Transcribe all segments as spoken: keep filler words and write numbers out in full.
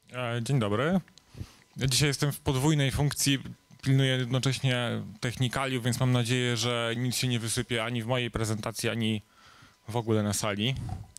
E, Dzień dobry. Ja dzisiaj jestem w podwójnej funkcji, pilnuję jednocześnie technikaliów, więc mam nadzieję, że nic się nie wysypie ani w mojej prezentacji, ani w ogóle na sali.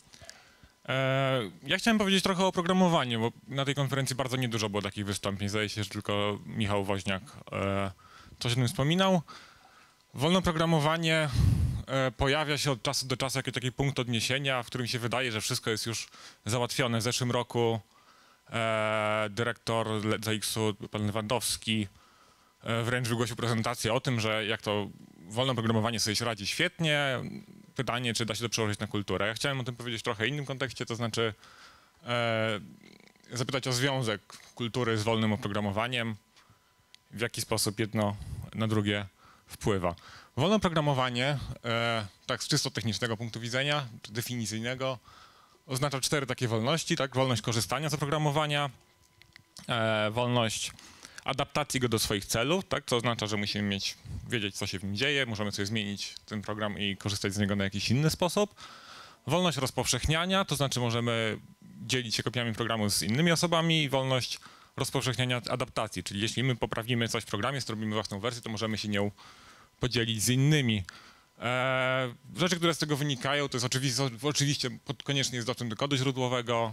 E, Ja chciałem powiedzieć trochę o programowaniu, bo na tej konferencji bardzo niedużo było takich wystąpień. Zdaje się, że tylko Michał Woźniak e, coś o tym wspominał. Wolne programowanie e, pojawia się od czasu do czasu jako taki punkt odniesienia, w którym się wydaje, że wszystko jest już załatwione. W zeszłym roku e, dyrektor Z X-u, pan Lewandowski, e, wręcz wygłosił prezentację o tym, że jak to wolne programowanie sobie się radzi świetnie. Pytanie, czy da się to przełożyć na kulturę. Ja chciałem o tym powiedzieć w trochę innym kontekście, to znaczy e, zapytać o związek kultury z wolnym oprogramowaniem, w jaki sposób jedno na drugie wpływa. Wolne oprogramowanie, e, tak z czysto technicznego punktu widzenia, czy definicyjnego, oznacza cztery takie wolności, tak? Wolność korzystania z oprogramowania, e, wolność adaptacji go do swoich celów, tak? Co oznacza, że musimy mieć, wiedzieć, co się w nim dzieje, możemy sobie zmienić ten program i korzystać z niego na jakiś inny sposób. Wolność rozpowszechniania, to znaczy możemy dzielić się kopiami programu z innymi osobami i wolność rozpowszechniania adaptacji, czyli jeśli my poprawimy coś w programie, zrobimy własną wersję, to możemy się nią podzielić z innymi. Eee, rzeczy, które z tego wynikają, to jest oczywiście, oczywiście koniecznie jest dostęp do kodu źródłowego.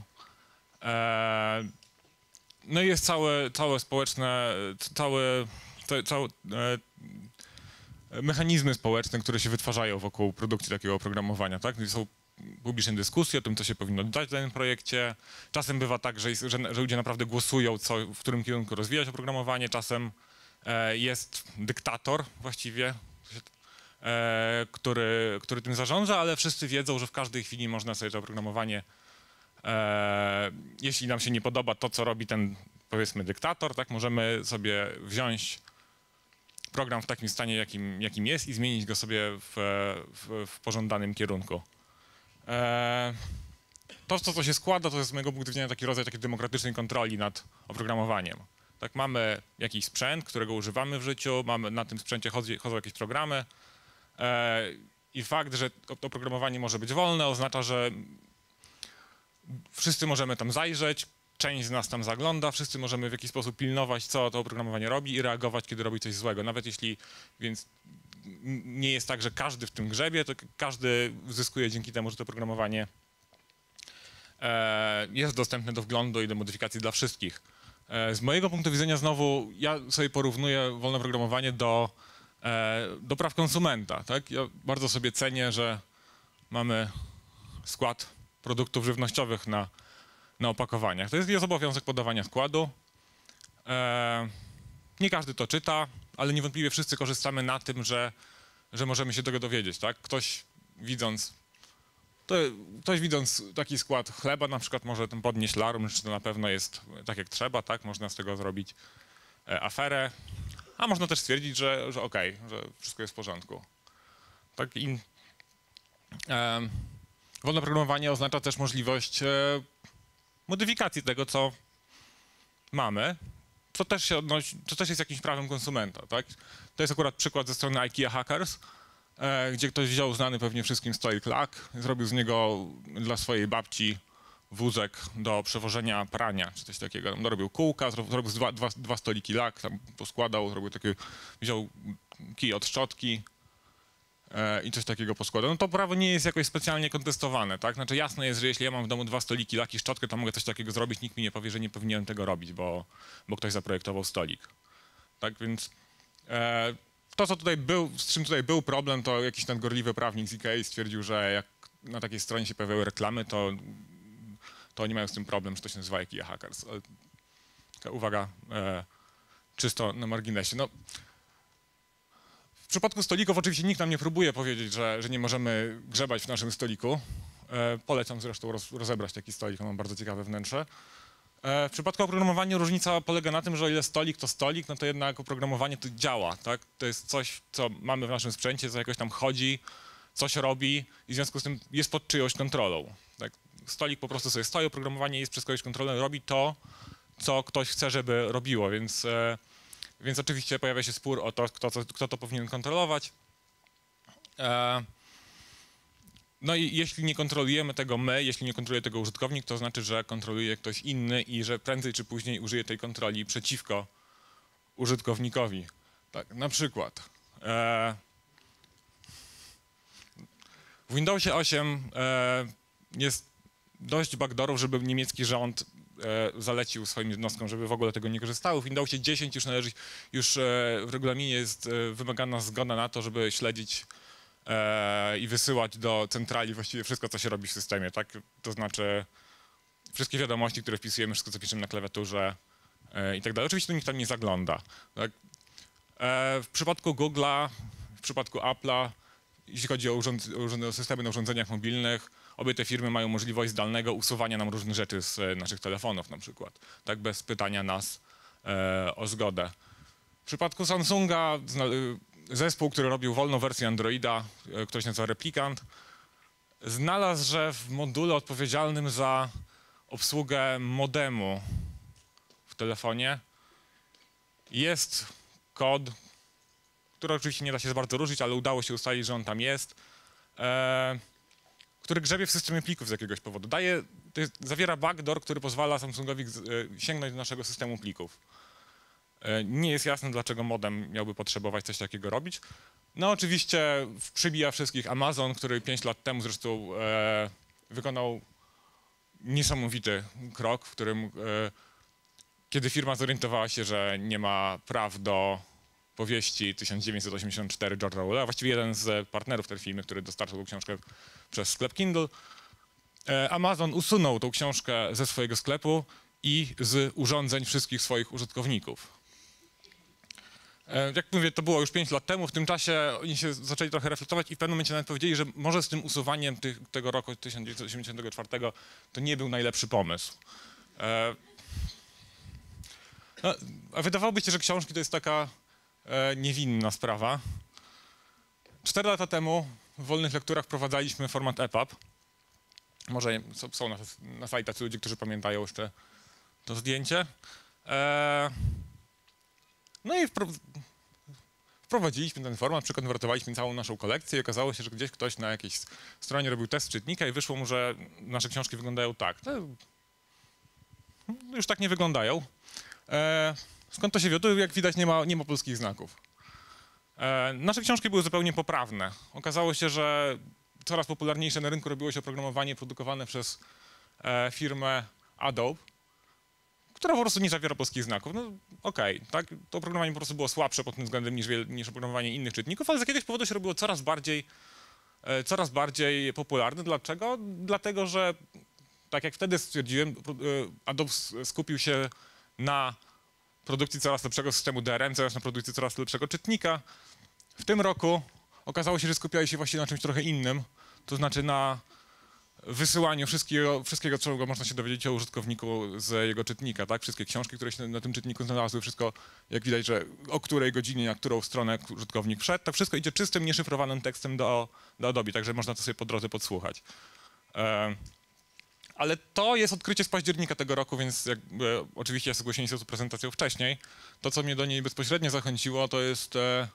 Eee, no i jest całe, całe społeczne, całe, te, całe e, mechanizmy społeczne, które się wytwarzają wokół produkcji takiego oprogramowania, tak? Są publiczne dyskusje o tym, co się powinno dodać w danym projekcie. Czasem bywa tak, że, jest, że, że ludzie naprawdę głosują, co, w którym kierunku rozwijać oprogramowanie. Czasem e, jest dyktator właściwie, e, który, który tym zarządza, ale wszyscy wiedzą, że w każdej chwili można sobie to oprogramowanie, e, jeśli nam się nie podoba to, co robi ten, powiedzmy, dyktator, tak, możemy sobie wziąć program w takim stanie, jakim, jakim jest i zmienić go sobie w, w, w pożądanym kierunku. To, co to się składa, to jest z mojego punktu widzenia taki rodzaj takiej demokratycznej kontroli nad oprogramowaniem. Tak, mamy jakiś sprzęt, którego używamy w życiu, mamy, na tym sprzęcie chodzi, chodzą jakieś programy i fakt, że to oprogramowanie może być wolne, oznacza, że wszyscy możemy tam zajrzeć, część z nas tam zagląda, wszyscy możemy w jakiś sposób pilnować, co to oprogramowanie robi i reagować, kiedy robi coś złego. Nawet jeśli, więc nie jest tak, że każdy w tym grzebie, to każdy zyskuje dzięki temu, że to oprogramowanie e, jest dostępne do wglądu i do modyfikacji dla wszystkich. E, z mojego punktu widzenia znowu ja sobie porównuję wolne programowanie do, e, do praw konsumenta. Tak? Ja bardzo sobie cenię, że mamy skład produktów żywnościowych na, na opakowaniach. To jest, jest obowiązek podawania składu. E, nie każdy to czyta, ale niewątpliwie wszyscy korzystamy na tym, że, że możemy się tego dowiedzieć, tak? Ktoś widząc, to, ktoś widząc taki skład chleba na przykład może tym podnieść larum, czy to na pewno jest tak jak trzeba, tak? Można z tego zrobić e, aferę, a można też stwierdzić, że, że okej, okay, że wszystko jest w porządku. Tak? I, e, wolne programowanie oznacza też możliwość e, modyfikacji tego, co mamy. Co też, się odnosi, to też jest jakimś prawem konsumenta, tak? To jest akurat przykład ze strony IKEA Hackers, e, gdzie ktoś wziął znany pewnie wszystkim stolik lak, zrobił z niego dla swojej babci wózek do przewożenia prania, czy coś takiego. Tam dorobił kółka, zrobił dwa, dwa, dwa stoliki lak, tam poskładał, zrobił taki, wziął kij od szczotki e, i coś takiego poskładał. No to prawo nie jest jakoś specjalnie kontestowane, tak? Znaczy jasne jest, że jeśli ja mam w domu dwa stoliki lak i szczotkę, to mogę coś takiego zrobić, nikt mi nie powie, że nie powinienem tego robić, bo, bo ktoś zaprojektował stolik. Tak więc e, to, co tutaj był, z czym tutaj był problem, to jakiś nadgorliwy prawnik z IKEA stwierdził, że jak na takiej stronie się pojawiały reklamy, to, to oni mają z tym problem, że to się nazywa IKEA Hackers. Ale taka uwaga e, czysto na marginesie. No, w przypadku stolików oczywiście nikt nam nie próbuje powiedzieć, że, że nie możemy grzebać w naszym stoliku. E, polecam zresztą roz, rozebrać taki stolik, on ma bardzo ciekawe wnętrze. E, w przypadku oprogramowania różnica polega na tym, że o ile stolik to stolik, no to jednak oprogramowanie to działa, tak? To jest coś, co mamy w naszym sprzęcie, co jakoś tam chodzi, coś robi i w związku z tym jest pod czyjąś kontrolą. Tak? Stolik po prostu sobie stoi, oprogramowanie jest przez kogoś kontrolą, robi to, co ktoś chce, żeby robiło, więc... E, Więc oczywiście pojawia się spór o to, kto, kto to powinien kontrolować. E, No i jeśli nie kontrolujemy tego my, jeśli nie kontroluje tego użytkownik, to znaczy, że kontroluje ktoś inny i że prędzej czy później użyje tej kontroli przeciwko użytkownikowi. Tak, na przykład e, w Windowsie osiem e, jest dość backdoorów, żeby niemiecki rząd e, zalecił swoim jednostkom, żeby w ogóle tego nie korzystały. W Windowsie dziesięć już należy, już e, w regulaminie jest e, wymagana zgoda na to, żeby śledzić e, i wysyłać do centrali właściwie wszystko, co się robi w systemie, tak? To znaczy wszystkie wiadomości, które wpisujemy, wszystko, co piszemy na klawiaturze e, i tak dalej. Oczywiście nikt tam nie zagląda. Tak? E, w przypadku Google'a, w przypadku Apple'a, jeśli chodzi o, urząd, o systemy na urządzeniach mobilnych, obie te firmy mają możliwość zdalnego usuwania nam różnych rzeczy z e, naszych telefonów na przykład, tak bez pytania nas e, o zgodę. W przypadku Samsunga zespół, który robił wolną wersję Androida, e, który się nazywa Replikant, znalazł, że w module odpowiedzialnym za obsługę modemu w telefonie jest kod, który oczywiście nie da się za bardzo różnić, ale udało się ustalić, że on tam jest, e, który grzebie w systemie plików z jakiegoś powodu. Daje, to jest, zawiera backdoor, który pozwala Samsungowi e, sięgnąć do naszego systemu plików. E, nie jest jasne, dlaczego modem miałby potrzebować coś takiego robić. No oczywiście przybija wszystkich Amazon, który pięć lat temu zresztą e, wykonał niesamowity krok, w którym e, kiedy firma zorientowała się, że nie ma praw do powieści tysiąc dziewięćset osiemdziesiąt cztery George'a Orwella, właściwie jeden z partnerów tej firmy, który dostarczył tą książkę przez sklep Kindle, Amazon usunął tą książkę ze swojego sklepu i z urządzeń wszystkich swoich użytkowników. Jak mówię, to było już pięć lat temu, w tym czasie oni się zaczęli trochę reflektować i w pewnym momencie nawet powiedzieli, że może z tym usuwaniem tych, tego roku tysiąc dziewięćset osiemdziesiątego czwartego to nie był najlepszy pomysł. No, a wydawałoby się, że książki to jest taka e, niewinna sprawa. Cztery lata temu w wolnych lekturach wprowadzaliśmy format E P U B. Może są na, na sali tacy ludzie, którzy pamiętają jeszcze to zdjęcie. E, no i wpro, wprowadziliśmy ten format, przekonwertowaliśmy całą naszą kolekcję i okazało się, że gdzieś ktoś na jakiejś stronie robił test czytnika i wyszło mu, że nasze książki wyglądają tak. No, już tak nie wyglądają. E, skąd to się wiodło? Jak widać, nie ma, nie ma polskich znaków. E, nasze książki były zupełnie poprawne. Okazało się, że coraz popularniejsze na rynku robiło się oprogramowanie produkowane przez e, firmę Adobe, która po prostu nie zawiera polskich znaków. No okej, okay, tak? To oprogramowanie po prostu było słabsze pod tym względem niż, niż oprogramowanie innych czytników, ale z jakiegoś powodu się robiło coraz bardziej, e, coraz bardziej popularne. Dlaczego? Dlatego, że tak jak wtedy stwierdziłem, Adobe skupił się na produkcji coraz lepszego systemu D R M, coraz na produkcji coraz lepszego czytnika. W tym roku okazało się, że skupiali się właściwie na czymś trochę innym, to znaczy na wysyłaniu wszystkiego, wszystkiego czego można się dowiedzieć o użytkowniku z jego czytnika, tak? Wszystkie książki, które się na tym czytniku znalazły, wszystko, jak widać, że o której godzinie, na którą stronę użytkownik wszedł, to wszystko idzie czystym, nieszyfrowanym tekstem do, do Adobe, także można to sobie po drodze podsłuchać. E Ale to jest odkrycie z października tego roku, więc jakby, oczywiście ja zgłosiłem się z prezentacją wcześniej. To, co mnie do niej bezpośrednio zachęciło, to jest e,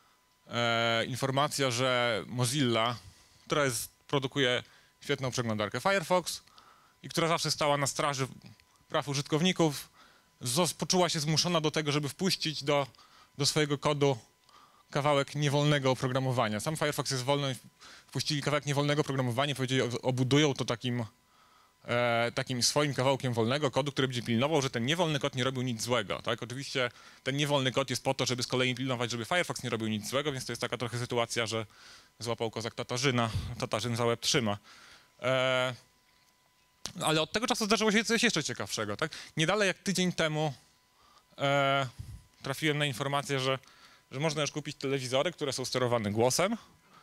e, informacja, że Mozilla, która jest, produkuje świetną przeglądarkę Firefox i która zawsze stała na straży praw użytkowników, poczuła się zmuszona do tego, żeby wpuścić do, do swojego kodu kawałek niewolnego oprogramowania. Sam Firefox jest wolny, wpuścili kawałek niewolnego oprogramowania, powiedzieli, obudują to takim E, takim swoim kawałkiem wolnego kodu, który będzie pilnował, że ten niewolny kod nie robił nic złego. Tak? Oczywiście ten niewolny kod jest po to, żeby z kolei pilnować, żeby Firefox nie robił nic złego, więc to jest taka trochę sytuacja, że złapał kozak Tatarzyna, Tatarzyn za łeb trzyma. E, ale od tego czasu zdarzyło się coś jeszcze ciekawszego. Tak? Nie dalej jak tydzień temu e, trafiłem na informację, że, że można już kupić telewizory, które są sterowane głosem.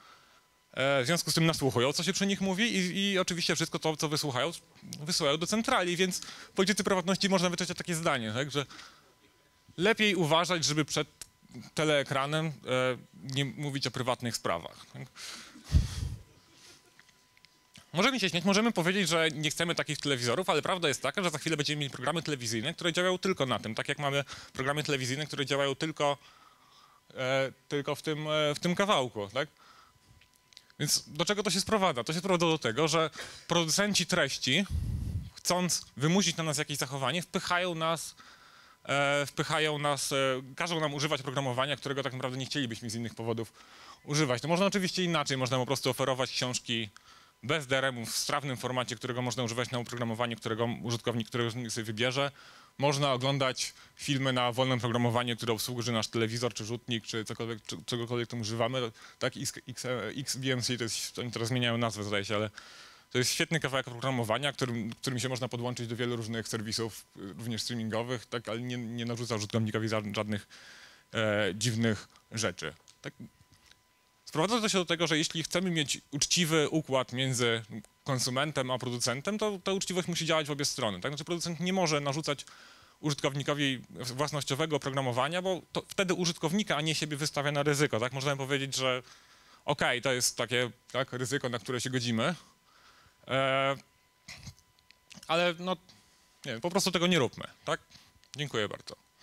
W związku z tym nasłuchują, co się przy nich mówi i, i oczywiście wszystko to, co wysłuchają, wysyłają do centrali, więc w polityce prywatności można wyczytać takie zdanie, tak, że lepiej uważać, żeby przed teleekranem e, nie mówić o prywatnych sprawach. Tak? Możemy się śmiać, możemy powiedzieć, że nie chcemy takich telewizorów, ale prawda jest taka, że za chwilę będziemy mieli programy telewizyjne, które działają tylko na tym, tak jak mamy programy telewizyjne, które działają tylko, e, tylko w, tym, e, w tym kawałku, tak? Więc do czego to się sprowadza? To się sprowadza do tego, że producenci treści, chcąc wymusić na nas jakieś zachowanie, wpychają nas, e, wpychają nas, e, każą nam używać programowania, którego tak naprawdę nie chcielibyśmy z innych powodów używać. To można oczywiście inaczej, można po prostu oferować książki bez D R M-u w strawnym formacie, którego można używać na oprogramowanie, którego użytkownik, którego sobie wybierze. Można oglądać filmy na wolnym programowaniu, które obsługuje nasz telewizor, czy rzutnik, czy cokolwiek, czy, czegokolwiek tam używamy. Tak, X, X, X V M C, to jest, oni teraz zmieniają nazwę, zdaje się, ale to jest świetny kawałek oprogramowania, którym, którym się można podłączyć do wielu różnych serwisów, również streamingowych, tak, ale nie, nie narzuca użytkownikowi żadnych e, dziwnych rzeczy. Tak. Sprowadza to się do tego, że jeśli chcemy mieć uczciwy układ między konsumentem a producentem, to ta uczciwość musi działać w obie strony. Tak? Znaczy producent nie może narzucać użytkownikowi własnościowego oprogramowania, bo to wtedy użytkownika, a nie siebie wystawia na ryzyko. Tak? Możemy powiedzieć, że okej, okay, to jest takie tak, ryzyko, na które się godzimy, e, ale no, nie, po prostu tego nie róbmy. Tak? Dziękuję bardzo.